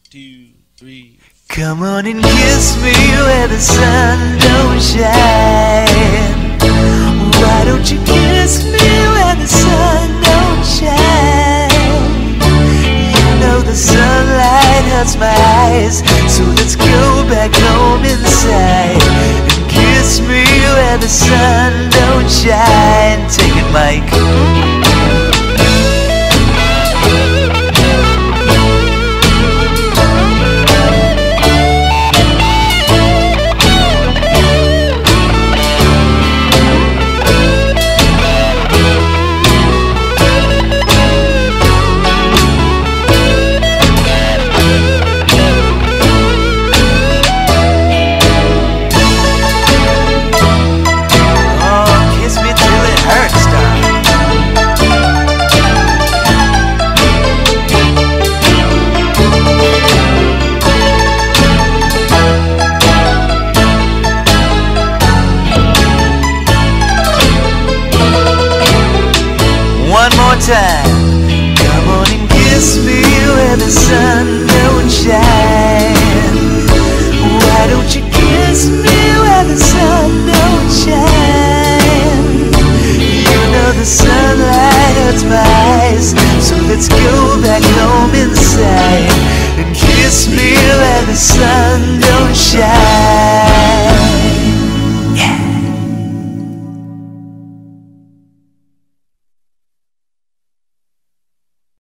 2, 3. Come on and kiss me where the sun don't shine. Why don't you kiss me where the sun don't shine? You know the sunlight hurts my eyes, so let's go back home inside and kiss me where the sun don't shine. Take it, Mike. One more time. Come on and kiss me where the sun don't shine. Why don't you kiss me where the sun don't shine? You know the sunlight hurts my eyes, so let's go back home inside and kiss me where the sun don't shine.